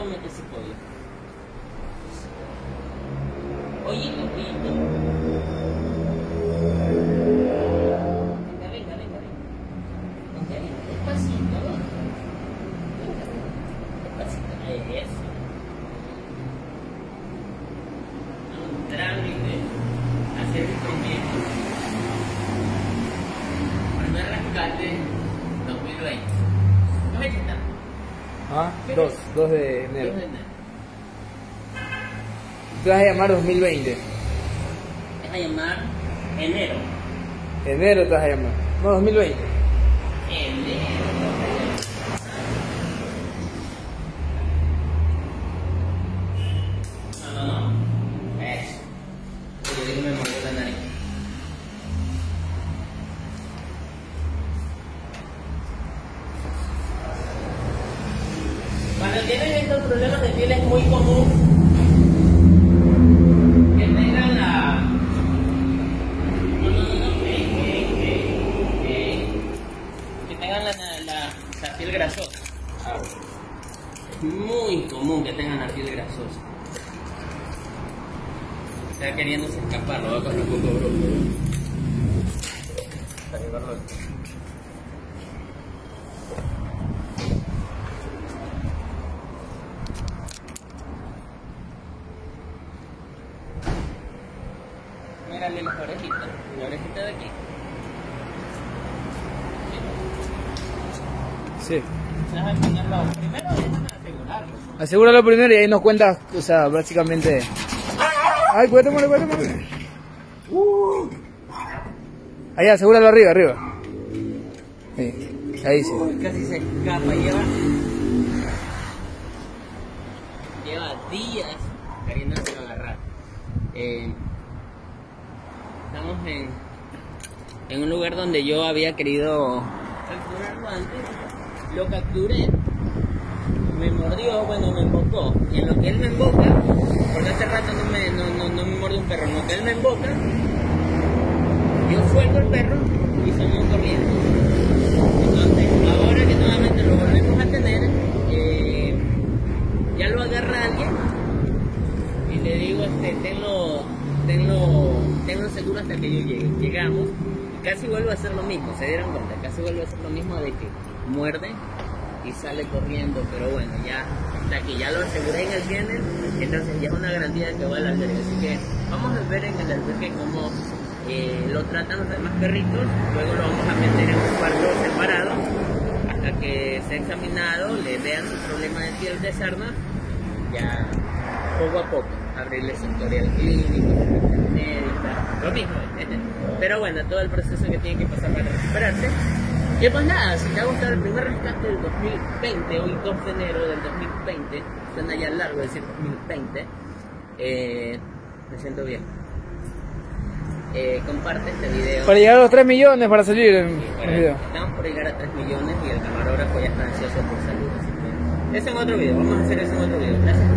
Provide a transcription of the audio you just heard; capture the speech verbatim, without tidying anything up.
meter ese pollo. Oye, Lupito. Venga, venga, venga, venga. Venga, venga, despacito. Venga, despacito. Ahí es. Un trámite. Hacer el proyecto. Primer rescate dos mil veinte. ¿Qué fecha está? Ah, dos, dos de enero. dos de enero. Te vas a llamar dos mil veinte. Te vas a llamar enero. Enero te vas a llamar. No, dos mil veinte. Enero. No, no, no. Eso. Yo digo me mordió la nariz. Cuando tienen estos problemas de piel es muy común que tengan la... No, no, no, no, eh, eh, eh, eh. que tengan la, la, la, la piel grasosa. Es muy común que tengan la piel grasosa. Está queriéndose escapar, lo va a coger un poco bruto. Para llevarlo. Mírale las orejitas, la orejita de aquí. Sí. Déjame ponerlo primero, déjame asegurarlo. Asegúralo primero y ahí nos cuentas, o sea, básicamente. Ay, cuéntame, cuéntame, cuéntame. Uh. Ahí, asegúralo arriba, arriba. Sí. Ahí sí. Uy, casi se escapa, lleva. Lleva días queriéndose agarrar. Eh, estamos en, en un lugar donde yo había querido capturarlo antes. Lo capturé. Me mordió, bueno, me embocó. Y en lo que él me emboca, porque hace rato no me, no, no, no me muerde un perro, en lo que él me emboca, yo suelto el perro y salimos corriendo. Entonces, ahora que nuevamente lo volvemos a tener, eh, ya lo agarra alguien y le digo, este, tenlo, tenlo, tenlo seguro hasta que yo llegue. Llegamos y casi vuelve a hacer lo mismo, se dieron cuenta, casi vuelve a hacer lo mismo de que muerde y sale corriendo, pero bueno, ya hasta que ya lo aseguré en el kennel, entonces ya es una garantía de que va al albergue. Así que vamos a ver en el albergue cómo eh, lo tratan los demás perritos, luego lo vamos a meter en un cuarto separado hasta que sea examinado, le vean su problema de piel de sarna, ya poco a poco abrirle su historial clínico, médica, lo mismo, ¿eh? Pero bueno, todo el proceso que tiene que pasar para recuperarse. Y pues nada, si te ha gustado el primer rescate del dos mil veinte, hoy dos de enero del dos mil veinte, suena ya largo decir dos mil veinte, eh, me siento bien. Eh, comparte este video. Para llegar a los tres millones para salir en Sí, el para, video. estamos por llegar a tres millones y el camarógrafo ya está ansioso por salir. Así que eso en otro video, vamos a hacer eso en otro video. Gracias.